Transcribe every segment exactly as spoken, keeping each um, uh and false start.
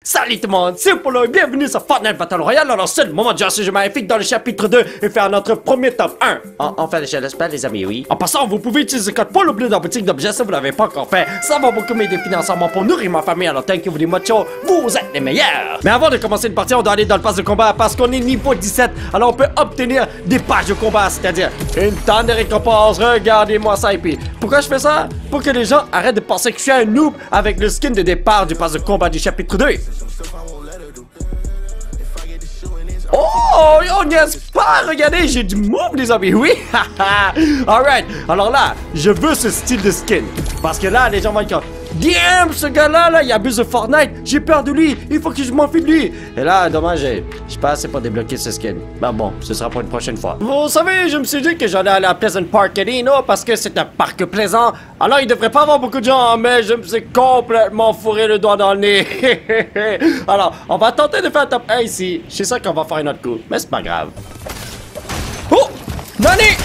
Salut tout le monde, c'est Polo et bienvenue sur Fortnite Battle Royale. Alors c'est le moment de jouer à ce jeu magnifique dans le chapitre deux et faire notre premier top un. En, enfin, je l'espère les amis, oui. En passant, vous pouvez utiliser le code Polo Bleu dans la boutique d'objets si vous l'avez pas encore fait. Ça va beaucoup m'aider financièrement pour nourrir ma famille. Alors thank you very much, vous êtes les meilleurs. Mais avant de commencer une partie, on doit aller dans le pass de combat parce qu'on est niveau dix-sept. Alors on peut obtenir des pages de combat, c'est-à-dire une tonne de récompenses. Regardez-moi ça et puis pourquoi je fais ça? Pour que les gens arrêtent de penser que je suis un noob avec le skin de départ du pass de combat du chapitre deux. Oh, on n'y est pas, regardez, j'ai du move les amis, oui. Alright, alors là, je veux ce style de skin. Parce que là, les gens vont être comme damn, ce gars-là, là, il abuse de Fortnite. J'ai peur de lui, il faut que je m'enfuis de lui. Et là, dommage, je sais pas assez pour débloquer ce skin. Ben bon, ce sera pour une prochaine fois. Vous savez, je me suis dit que j'allais aller à Pleasant Park Arena parce que c'est un parc plaisant. Alors, il devrait pas avoir beaucoup de gens, mais je me suis complètement fourré le doigt dans le nez. Alors, on va tenter de faire un top un ici. Je sais ça qu'on va faire un autre coup, mais c'est pas grave. Oh! Nani!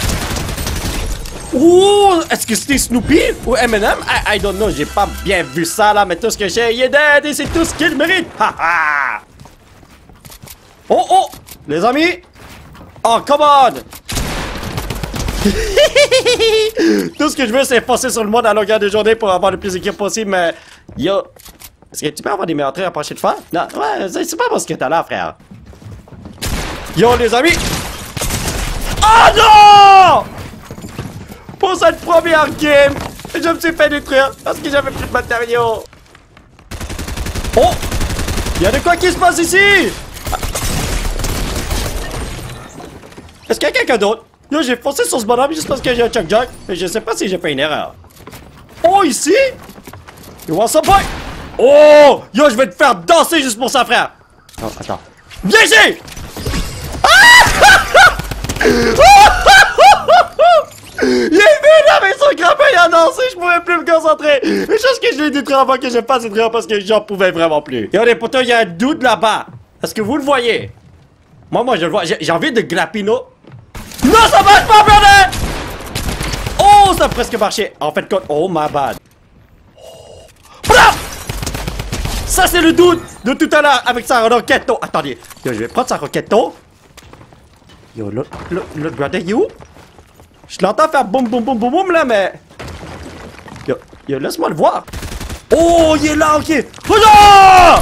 Ouh, est-ce que c'était Snoopy ou M and M? I, I don't know, j'ai pas bien vu ça là, mais tout ce que j'ai, il est dead et c'est tout ce qu'il mérite. Ha ha! Oh oh, les amis! Oh, come on! Tout ce que je veux, c'est passer sur le monde à longueur de journée pour avoir le plus d'équipe possible, mais yo, est-ce que tu peux avoir des meilleurs traits à la prochaine fois? Non, ouais, c'est pas parce que t'as là, frère. Yo, les amis! Oh non! Pour cette première game, je me suis fait détruire parce que j'avais plus de matériaux. Oh! Il y a de quoi qui se passe ici? Est-ce qu'il y a quelqu'un d'autre? Yo, j'ai foncé sur ce bonhomme juste parce que j'ai un Chuck Jug. Mais je sais pas si j'ai fait une erreur. Oh, ici? You want some boy? Oh! Yo, je vais te faire danser juste pour ça, frère. Oh, attends. Viens ici! Ah! Il est venu avec son grappin, il a dansé, je pouvais plus me concentrer. Mais chose que je l'ai détruit avant que je fasse cette rire parce que j'en pouvais vraiment plus. Regardez, pourtant, il y a un doute là-bas. Est-ce que vous le voyez? Moi, moi, je le vois. J'ai envie de glapino. Non, ça marche pas, brother! Oh, ça a presque marché. En fait, oh, my bad. Oh. Ça, c'est le doute de tout à l'heure avec sa roquetto. Attendez. Yo, je vais prendre sa roquetto. Yo, l'autre, l'autre brother, you? Je l'entends faire boum boum boum boum boum là, mais... Yo, yo laisse-moi le voir. Oh, il est là, ok. Oh non!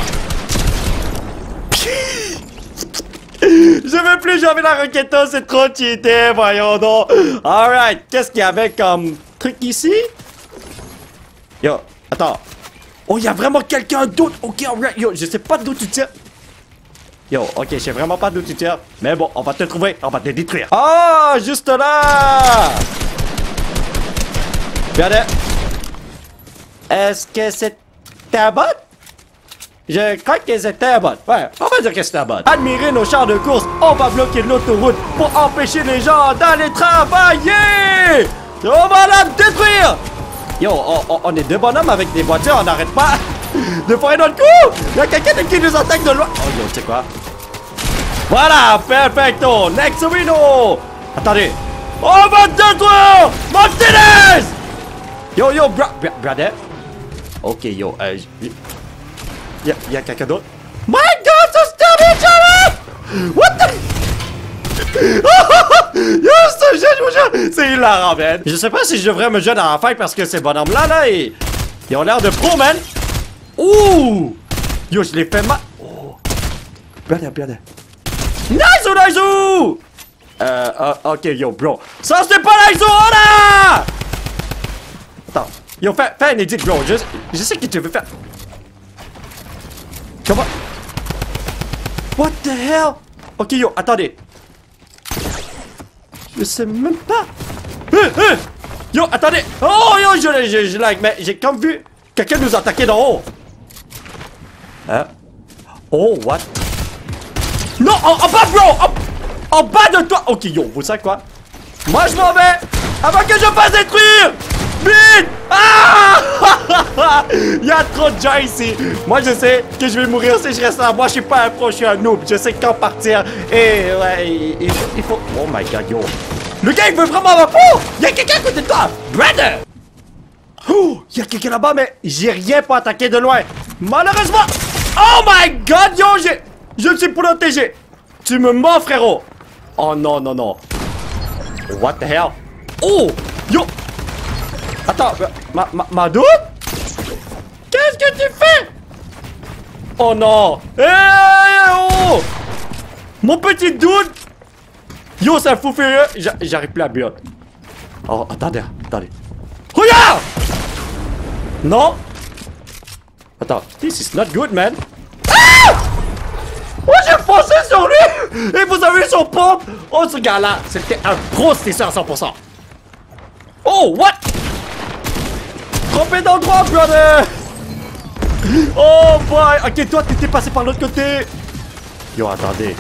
Je veux plus, j'ai envie de la roquette, c'est trop cheaté, voyons donc. Alright, qu'est-ce qu'il y avait comme truc ici? Yo, attends. Oh, il y a vraiment quelqu'un d'autre. Ok, alright, yo, je sais pas d'où tu tires. Yo, ok, je sais vraiment pas d'où tu tires. Mais bon, on va te trouver, on va te détruire. Ah, oh, juste là! Regardez. Est-ce que c'était un bot? Je crois que c'était un bot. Ouais, on va dire que c'était un bot. Admirez nos chars de course. On va bloquer l'autoroute pour empêcher les gens d'aller travailler. On va la détruire. Yo, on, on, on est deux bonhommes avec des voitures, on n'arrête pas de faire un autre coup. Il y a quelqu'un qui nous attaque de loin. Oh yo, tu sais quoi? Voilà, perfecto. Next Reno. Attendez. On va détruire Martinez. Yo, yo, bra bra brother. Ok, yo, euh... Y'a y a quelqu'un d'autre? My God, so stop each other! What the... Yo, ce jeu, je vous jure, c'est hilarant, man. Je sais pas si je devrais me jeter à la fight parce que ces bonhommes-là, là, ils... ils ont l'air de pro, man. Ouh! Yo, je l'ai fait mal. Oh. Regardez, regardez. Nice, nice! Euh, euh, ok, yo, bro. Ça, c'était pas nice, oh là! Attends. Yo, fais, fais un edit, bro. Je, je sais que tu veux faire. Comment? What the hell? Ok, yo, attendez. Je sais même pas. Euh, euh. Yo, attendez. Oh, yo, je, je, je lag, mais j'ai comme vu quelqu'un nous attaquer d'en haut. Hein? Oh, what? Non, en, en bas, bro! En, en bas de toi! Ok, yo, vous savez quoi? Moi, je m'en vais avant que je fasse détruire! Vite! Ah! Il y a trop de gens ici. Moi, je sais que je vais mourir si je reste là. Moi, je suis pas un pro, je suis un noob. Je sais quand partir. Et ouais, il, il, faut, il faut... Oh my god, yo. Le gars, il veut vraiment ma peau! Il y a quelqu'un à côté de toi! Brother! Oh! Il y a quelqu'un là-bas, mais j'ai rien pour attaquer de loin. Malheureusement! Oh my god, yo, j'ai... Je me suis protégé. Tu me mens, frérot. Oh non, non, non. What the hell? Oh, yo. Attends, ma, ma, ma doute? Qu'est-ce que tu fais? Oh non. Hey, oh. Mon petit doute. Yo, c'est un fou furieux. J'arrive plus à build. Oh, attendez, attendez. Regarde! Non. Attends, this is not good, man. Ah! Oh, j'ai foncé sur lui! Et vous avez vu son pompe? Oh, ce gars-là, c'était un gros stisseur à cent pour cent. Oh, what? Trompé d'endroit, brother! Oh, boy! Ok, toi, t'étais passé par l'autre côté. Yo, attendez.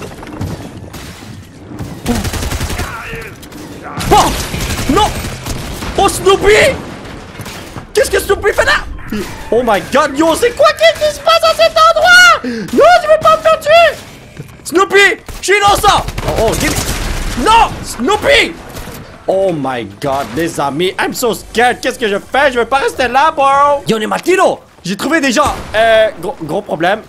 Oh! Non! Oh, Snoopy! Qu'est-ce que Snoopy fait là? Oh my god, yo, c'est quoi qui se passe à cet endroit? Non, je vais pas me faire tuer! Snoopy! Je suis innocent! Oh, oh, give me... Non! Snoopy! Oh my god, les amis, I'm so scared. Qu'est-ce que je fais? Je vais pas rester là, bro! Yo, on est Martino! J'ai trouvé des gens. Euh, gros, gros problème.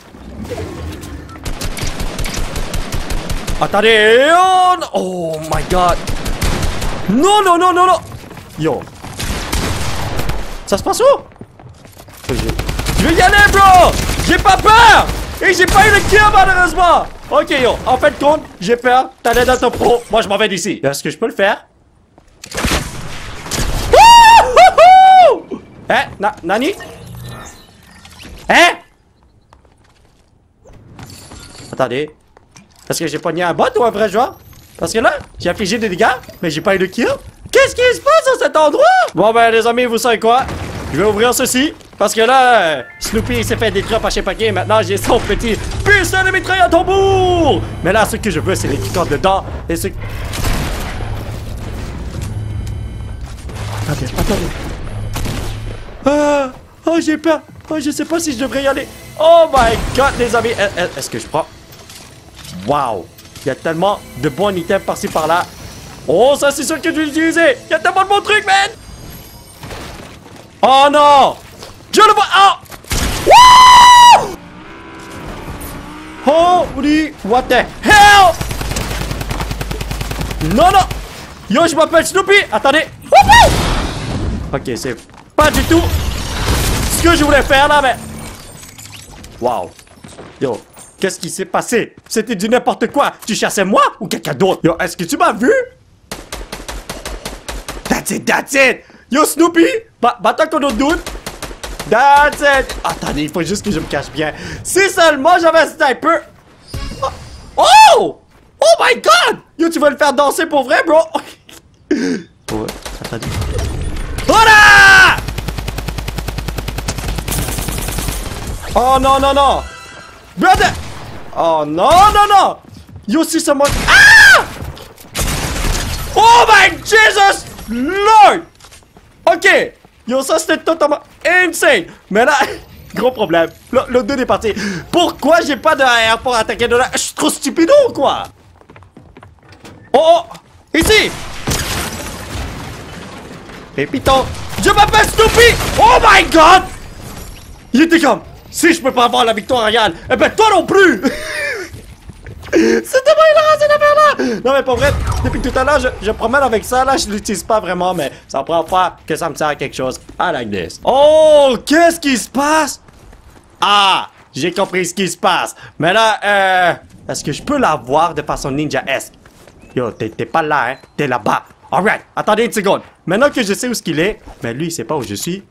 Attendez, oh, oh my god. Non, non, non, non, non. Yo. Ça se passe où? Je vais y aller, bro. J'ai pas peur. Et j'ai pas eu le kill, malheureusement. Ok, yo. En fait, compte, j'ai peur. T'as l'aide à ton pro. Moi, je m'en vais d'ici. Est-ce que je peux le faire? Hein? Na Nani? Hein? Attendez. Est-ce que j'ai pogné un bot ou un vrai joueur? Parce que là, j'ai affligé des dégâts, mais j'ai pas eu de kill. Qu'est-ce qui se passe à cet endroit? Bon ben les amis, vous savez quoi? Je vais ouvrir ceci. Parce que là, euh, Snoopy s'est fait détruire par chez Paquet. Maintenant, j'ai son petit pistolet de mitraille à tambour. Mais là, ce que je veux, c'est les qui comptent dedans. Et ce... Attendez, attendez. Ah, oh, j'ai peur. Oh, je sais pas si je devrais y aller. Oh my god, les amis. Est-ce que je prends... Wow. Il y a tellement de bons items par-ci par-là. Oh, ça, c'est sûr que je vais l'utiliser. Il y a tellement de bons trucs, man. Oh non. Je le vois. Oh. Woo! Holy. What the hell? Non, non. Yo, je m'appelle Snoopy. Attendez. Wouhou! Ok, c'est pas du tout ce que je voulais faire là, mais... Wow. Yo, qu'est-ce qui s'est passé? C'était du n'importe quoi. Tu chassais moi ou quelqu'un d'autre? Yo, est-ce que tu m'as vu? That's it, that's it. Yo, Snoopy, bat-toi qu'on autre doute. That's it. Attendez, il faut juste que je me cache bien. Si seulement j'avais un sniper. Oh! Oh my god! Yo, tu vas le faire danser pour vrai, bro? Ouais, attendez. Voilà! Oh non, non, non! Brother! Oh non, non, non! Yo, si seulement... Ah! Oh my Jesus! Lord! Ok! Yo, ça c'était totalement insane! Mais là, gros problème. Le, le deux est parti. Pourquoi j'ai pas de A R pour attaquer de là? Je suis trop stupide ou quoi? Oh, oh! Ici! Et piton! Je m'appelle Snoopy! Oh my god! Il était comme... Si je peux pas avoir la victoire royale, eh ben toi non plus! C'était pas hilarant cette affaire-là! Non mais pour vrai, depuis tout à l'heure, je, je promène avec ça, là, je l'utilise pas vraiment, mais ça prend pas que ça me sert à quelque chose. I like this. Oh, qu'est-ce qui se passe? Ah, j'ai compris ce qui se passe. Mais là, euh... est-ce que je peux la voir de façon ninja-esque? Yo, t'es pas là, hein? T'es là-bas. Alright, attendez une seconde. Maintenant que je sais où ce qu'il est, mais lui, il sait pas où je suis.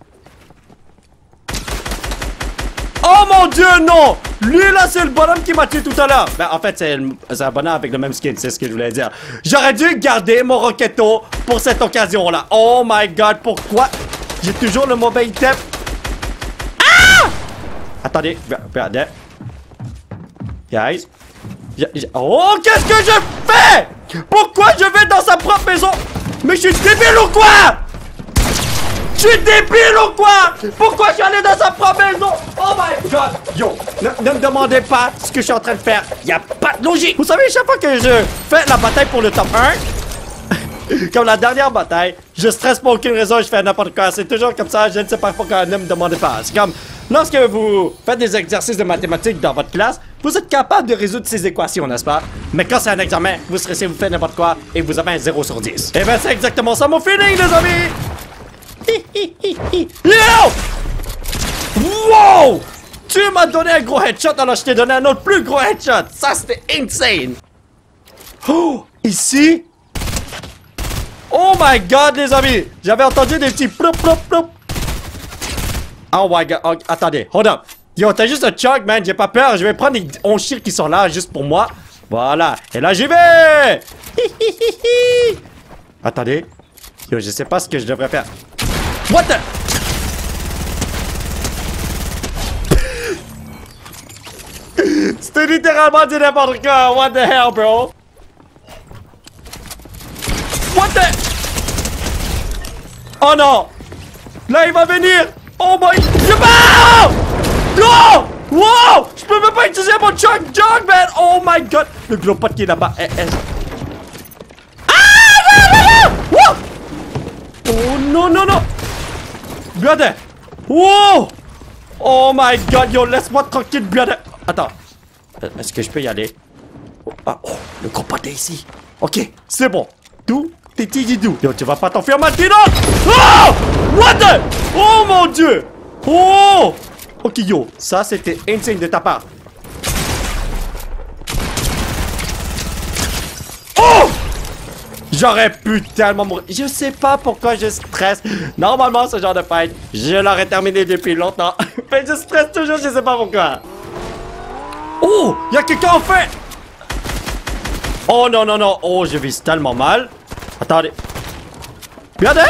Oh mon dieu, non! Lui là, c'est le bonhomme qui m'a tué tout à l'heure. Ben, en fait, c'est un bonhomme avec le même skin, c'est ce que je voulais dire. J'aurais dû garder mon Rocketto pour cette occasion-là. Oh my god, pourquoi? J'ai toujours le mauvais item. Ah! Attendez, regardez. Guys. Oh, qu'est-ce que je fais? Pourquoi je vais dans sa propre maison? Mais je suis débile ou quoi? Je suis débile ou quoi? Pourquoi je suis allé dans sa propre maison? Oh my god! Yo, ne, ne me demandez pas ce que je suis en train de faire. Il n'y a pas de logique. Vous savez, chaque fois que je fais la bataille pour le top un, comme la dernière bataille, je stresse pour aucune raison, je fais n'importe quoi. C'est toujours comme ça, je ne sais pas pourquoi, ne me demandez pas. C'est comme, Lorsque vous faites des exercices de mathématiques dans votre classe, vous êtes capable de résoudre ces équations, n'est-ce pas? Mais quand c'est un examen, vous stressez, vous faites n'importe quoi et vous avez un zéro sur dix. Et ben c'est exactement ça mon feeling, les amis! Hi, hi, hi, hi. Yo! Wow! Tu m'as donné un gros headshot alors je t'ai donné un autre plus gros headshot. Ça c'était insane. Oh! Ici? Oh my god, les amis! J'avais entendu des petits plop plop plop. Oh my god, oh, attendez, hold up. Yo, t'as juste un chug, man, j'ai pas peur. Je vais prendre les onze chiens qui sont là juste pour moi. Voilà, et là j'y vais. Attendez. Yo, je sais pas ce que je devrais faire. What the... C'était littéralement du n'importe quoi. What the hell, bro? What the... Oh non! Là, il va venir! Oh my... Je meurs! Non! Wow! Je peux même pas utiliser mon chug jug, man! Oh my god! Le gros pote qui est là-bas. Eh, eh. Ah! Non, non, non! Wow! Oh non, non, non! Brother! Wow! Oh my god, yo, laisse-moi tranquille, brother! Attends. Est-ce que je peux y aller? Oh, ah, oh, le gros pote est ici. Ok, c'est bon. Tout est easy-do. Yo, tu vas pas t'enfuir maintenant! Oh! What the? Oh mon dieu! Oh! Ok, yo, ça c'était insane de ta part. Oh! J'aurais pu tellement mourir. Je sais pas pourquoi je stresse. Normalement, ce genre de fight, je l'aurais terminé depuis longtemps. Mais je stresse toujours, je sais pas pourquoi. Oh! Y'a quelqu'un en fait! Oh non, non, non. Oh, je vise tellement mal. Attendez. Regardez!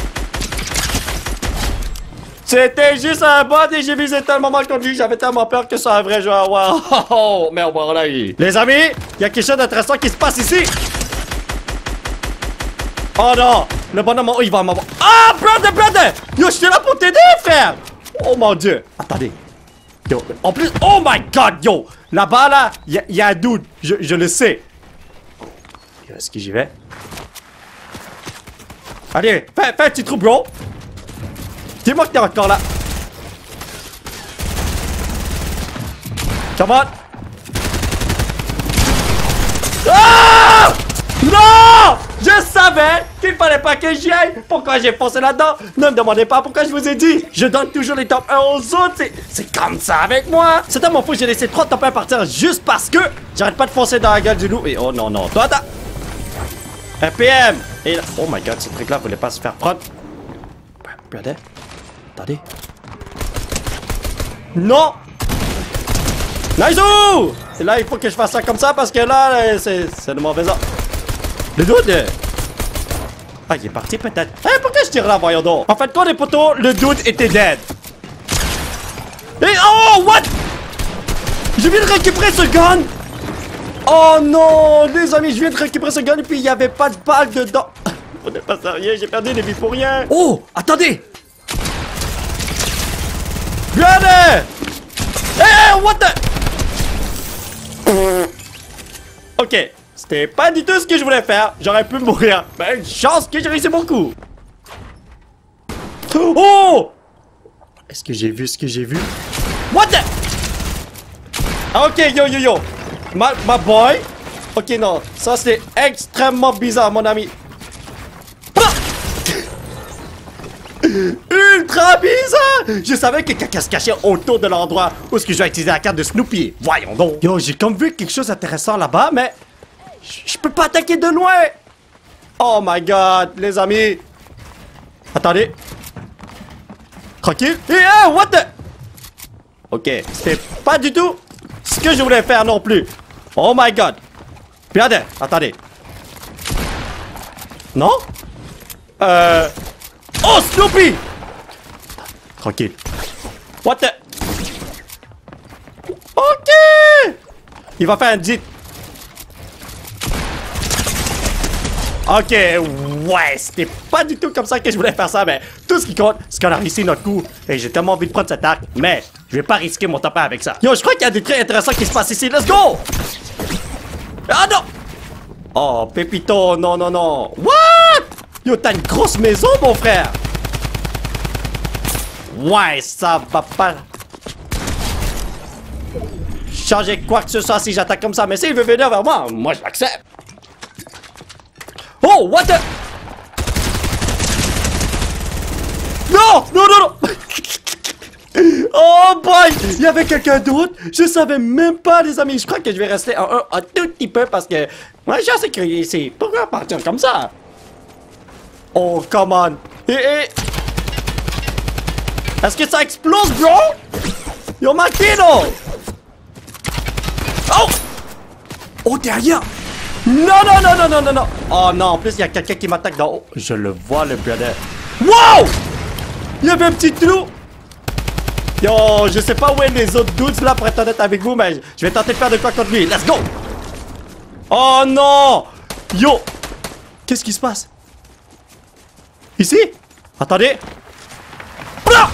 C'était juste un bot et j'ai visé tellement mal contre lui. J'avais tellement peur que ça un vrai joueur. Wow. Oh, oh, mais voilà. Les amis, il y a quelque chose d'intéressant qui se passe ici. Oh non! Le bonhomme, oh, il va m'avoir. Ah, brother, brother! Yo, je suis là pour t'aider, frère! Oh mon dieu! Attendez. Yo, en plus, oh my god, yo! Là-bas, là, il y, y a un dude. Je, je le sais. Est-ce que j'y vais? Allez, fais, fais un petit trou, bro! Dis-moi que t'es encore là. Come on! Ah! Non! Je savais qu'il fallait pas que j'y aille. Pourquoi j'ai foncé là-dedans? Ne me demandez pas pourquoi je vous ai dit. Je donne toujours les top un aux autres. C'est comme ça avec moi. C'est tellement fou, j'ai laissé trois top un partir juste parce que j'arrête pas de foncer dans la gueule du loup. Et oh non, non. Toi, attends. Un P M. Et là... Oh my god, ce truc-là voulait pas se faire prendre. Regardez. Attendez. Non! Nice! Et là, il faut que je fasse ça comme ça parce que là, c'est de mauvais ordre. Le dude... Euh... Ah, il est parti peut-être. Eh, pourquoi je tire là, voyons donc? En fait, quand les poteaux, le dude était dead. Et oh, what? Je viens de récupérer ce gun! Oh non, les amis, je viens de récupérer ce gun et puis il n'y avait pas de balle dedans. On n'est pas sérieux, j'ai perdu des vies pour rien. Oh, attendez! Regardez! Eh, what the... Ok, c'était pas du tout ce que je voulais faire. J'aurais pu mourir. Mais une chance que j'ai réussi mon coup. Oh! Est-ce que j'ai vu ce que j'ai vu? What the... Ah, ok, yo, yo, yo. Ma, ma boy. Ok, non. Ça, c'est extrêmement bizarre, mon ami. Ultra bizarre! Je savais que quelqu'un se cachait autour de l'endroit où est-ce que je vais utiliser la carte de Snoopy. Voyons donc. Yo, j'ai comme vu quelque chose d'intéressant là-bas, mais je peux pas attaquer de loin. Oh my god, les amis. Attendez. Tranquille. Et hey, what the... Ok, c'était pas du tout ce que je voulais faire non plus. Oh my god. Regardez, attendez. Non? Euh... Oh, Snoopy! Tranquille. What the... Ok! Il va faire un dit. Ok, ouais, c'était pas du tout comme ça que je voulais faire ça, mais tout ce qui compte, c'est qu'on a réussi notre coup. Et j'ai tellement envie de prendre cette arc, mais je vais pas risquer mon top un avec ça. Yo, je crois qu'il y a des trucs intéressants qui se passent ici. Let's go! Ah non! Oh, Pépito, non, non, non. What? Yo, t'as une grosse maison, mon frère! Ouais, ça va pas... changer quoi que ce soit si j'attaque comme ça. Mais s'il veut venir vers moi, moi je l'accepte. Oh, what the... Non, non, non, non. Oh boy, il y avait quelqu'un d'autre. Je savais même pas, les amis. Je crois que je vais rester en un un tout petit peu parce que moi, je sais que ici. Pourquoi partir comme ça? Oh, come on. Eh, eh. Est-ce que ça explose, bro? Yo, Makino! Oh! Oh, derrière! Non, non, non, non, non, non, non! Oh non, en plus, il y a quelqu'un qui m'attaque d'en haut. Je le vois, le brother. Wow! Il y avait un petit trou! Yo, je sais pas où est les autres dudes là pour être honnête avec vous, mais je vais tenter de faire de quoi contre lui. Let's go! Oh non! Yo! Qu'est-ce qui se passe? Ici? Attendez! Blah!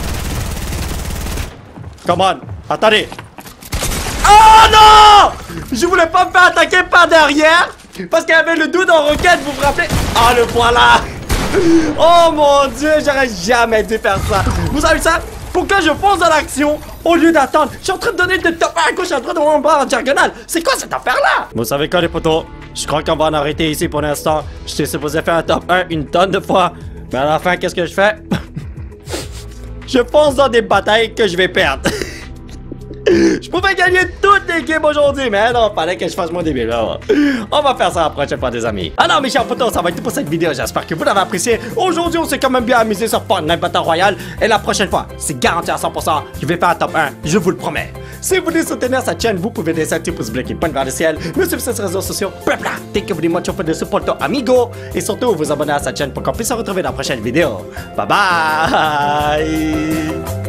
Come on! Attendez! Oh non! Je voulais pas me faire attaquer par derrière! Parce qu'il y avait le dude en roquette, vous vous rappelez? Ah, le voilà! Oh mon dieu, j'aurais jamais dû faire ça! Vous savez ça? Pourquoi je fonce dans l'action au lieu d'attendre? Je suis en train de donner de top à gauche, en train de voir un bras en diagonale. C'est quoi cette affaire-là? Vous savez quoi, les potos? Je crois qu'on va en arrêter ici pour l'instant. J'étais supposé faire un top un une tonne de fois. Mais à la fin, qu'est-ce que je fais? Je fonce dans des batailles que je vais perdre. Je pouvais gagner toutes les games aujourd'hui, mais non, fallait que je fasse mon début là. On va faire ça la prochaine fois, des amis. Alors, mes chers potos, ça va être tout pour cette vidéo. J'espère que vous l'avez apprécié. Aujourd'hui, on s'est quand même bien amusé sur Fortnite Battle Royale. Et la prochaine fois, c'est garanti à cent pour cent, je vais faire un top un. Je vous le promets. Si vous voulez soutenir cette chaîne, vous pouvez laisser un petit pouce bleu qui pointe vers le ciel. Me suivre sur les réseaux sociaux. Blabla. Dès que vous voulez mucho de support amigo. Et surtout, vous abonner à cette chaîne pour qu'on puisse se retrouver dans la prochaine vidéo. Bye bye.